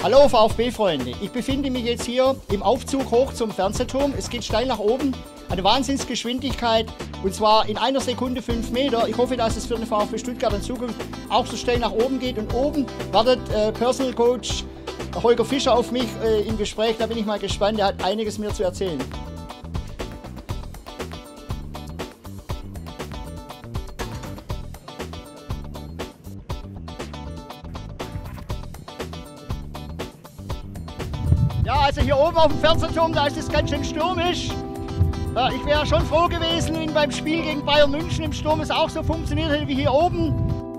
Hallo VfB-Freunde, ich befinde mich jetzt hier im Aufzug hoch zum Fernsehturm. Es geht steil nach oben, eine Wahnsinnsgeschwindigkeit und zwar in einer Sekunde 5 Meter. Ich hoffe, dass es für den VfB Stuttgart in Zukunft auch so steil nach oben geht. Und oben wartet Personal Coach Holger Fischer auf mich im Gespräch. Da bin ich mal gespannt, er hat einiges mir zu erzählen. Ja, also hier oben auf dem Fernsehturm, da ist es ganz schön stürmisch. Ich wäre schon froh gewesen, wenn beim Spiel gegen Bayern München im Sturm es auch so funktioniert hätte wie hier oben.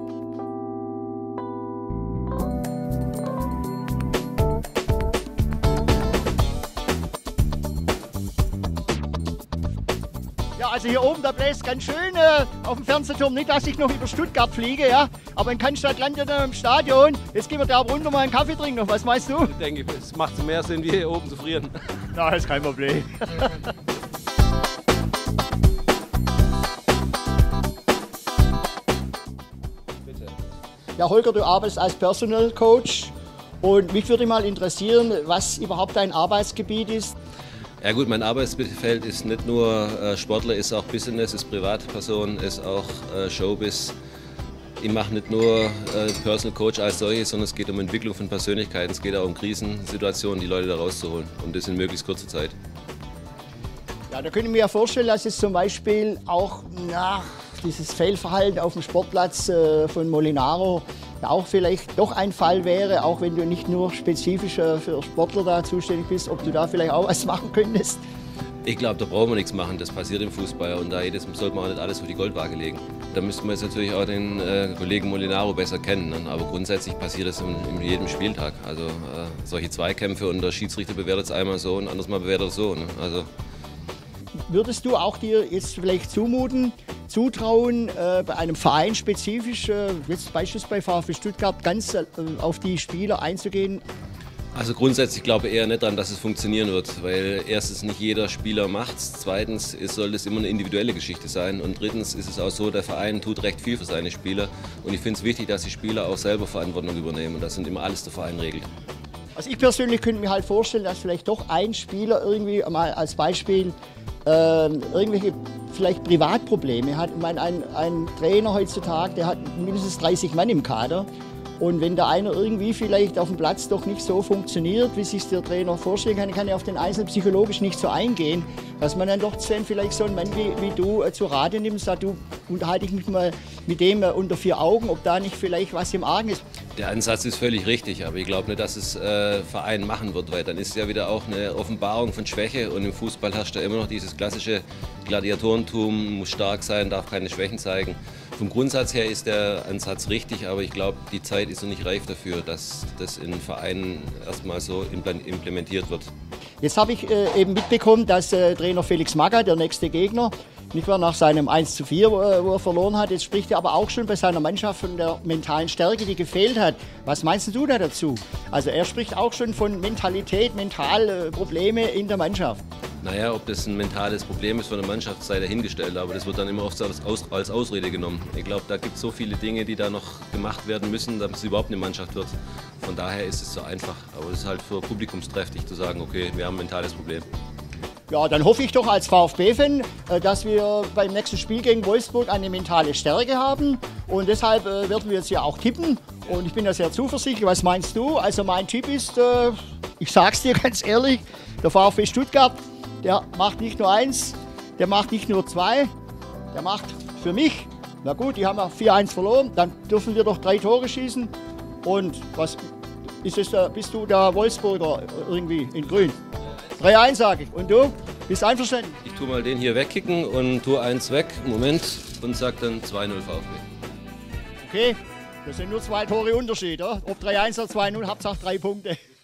Ja, also hier oben, da bläst ganz schön auf dem Fernsehturm. Nicht, dass ich noch über Stuttgart fliege, ja. Aber in Cannstatt landet er im Stadion. Jetzt gehen wir da runter mal einen Kaffee trinken. Was meinst du? Ich denke, es macht mehr Sinn, wie hier oben zu frieren. Na, ist kein Problem. Bitte. Ja, Holger, du arbeitest als Personal Coach. Und mich würde mal interessieren, was überhaupt dein Arbeitsgebiet ist. Ja gut, mein Arbeitsfeld ist nicht nur Sportler, ist auch Business, ist Privatperson, ist auch Showbiz. Ich mache nicht nur Personal Coach als solches, sondern es geht um Entwicklung von Persönlichkeiten, es geht auch um Krisensituationen, die Leute da rauszuholen und das in möglichst kurzer Zeit. Ja, da können wir ja vorstellen, dass es zum Beispiel auch dieses Fehlverhalten auf dem Sportplatz von Molinaro ja auch vielleicht doch ein Fall wäre, auch wenn du nicht nur spezifisch für Sportler da zuständig bist, ob du da vielleicht auch was machen könntest. Ich glaube, da brauchen wir nichts machen, das passiert im Fußball und da sollte man auch nicht alles auf die Goldwaage legen. Da müssten wir jetzt natürlich auch den Kollegen Molinaro besser kennen, ne? Aber grundsätzlich passiert das in jedem Spieltag. Also solche Zweikämpfe und der Schiedsrichter bewertet es einmal so und anders mal bewertet es so. Ne? Also würdest du auch dir jetzt vielleicht zutrauen, bei einem Verein spezifisch, jetzt beispielsweise bei VfB Stuttgart, ganz auf die Spieler einzugehen? Also grundsätzlich glaube ich eher nicht daran, dass es funktionieren wird, weil erstens nicht jeder Spieler macht es, zweitens soll das immer eine individuelle Geschichte sein und drittens ist es auch so, der Verein tut recht viel für seine Spieler und ich finde es wichtig, dass die Spieler auch selber Verantwortung übernehmen und das sind immer alles der Verein regelt. Also ich persönlich könnte mir halt vorstellen, dass vielleicht doch ein Spieler irgendwie mal als Beispiel irgendwelche vielleicht Privatprobleme hat. Ich meine, ein Trainer heutzutage, der hat mindestens 30 Mann im Kader. Und wenn der eine irgendwie vielleicht auf dem Platz doch nicht so funktioniert, wie sich der Trainer vorstellen kann, kann er auf den Einzelnen psychologisch nicht so eingehen, dass man dann doch vielleicht so einen Mann wie du zu Rate nimmt, sagt, du unterhalte ich mich mal mit dem unter 4 Augen, ob da nicht vielleicht was im Argen ist. Der Ansatz ist völlig richtig, aber ich glaube nicht, dass es Verein machen wird, weil dann ist es ja wieder auch eine Offenbarung von Schwäche und im Fußball herrscht ja immer noch dieses klassische Gladiatorentum, muss stark sein, darf keine Schwächen zeigen. Vom Grundsatz her ist der Ansatz richtig, aber ich glaube, die Zeit ist noch nicht reif dafür, dass das in Vereinen erstmal so implementiert wird. Jetzt habe ich eben mitbekommen, dass Trainer Felix Magath, der nächste Gegner, nicht wahr, nach seinem 1:4, wo er verloren hat, jetzt spricht er aber auch schon bei seiner Mannschaft von der mentalen Stärke, die gefehlt hat. Was meinst du da dazu? Also er spricht auch schon von Mentalität, Mentalprobleme in der Mannschaft. Naja, ob das ein mentales Problem ist von der Mannschaft, sei dahingestellt, aber das wird dann immer oft als Ausrede genommen. Ich glaube, da gibt es so viele Dinge, die da noch gemacht werden müssen, damit es überhaupt eine Mannschaft wird. Von daher ist es so einfach, aber es ist halt für publikumsträchtig zu sagen, okay, wir haben ein mentales Problem. Ja, dann hoffe ich doch als VfB-Fan, dass wir beim nächsten Spiel gegen Wolfsburg eine mentale Stärke haben und deshalb werden wir jetzt ja auch tippen und ich bin da sehr zuversichtlich. Was meinst du? Also mein Tipp ist, ich sag's dir ganz ehrlich, der VfB Stuttgart, der macht nicht nur 1, der macht nicht nur 2, der macht für mich, na gut, die haben ja 4:1 verloren, dann dürfen wir doch 3 Tore schießen und was ist es da, bist du der Wolfsburger irgendwie in grün? 3:1 sage ich. Und du? Bist einverstanden? Ich tue mal den hier wegkicken und tue 1 weg, Moment, und sage dann 2:0 VfB. Okay, das sind nur 2 Tore Unterschied, oder? Ob 3:1 oder 2:0, Hauptsache 3 Punkte.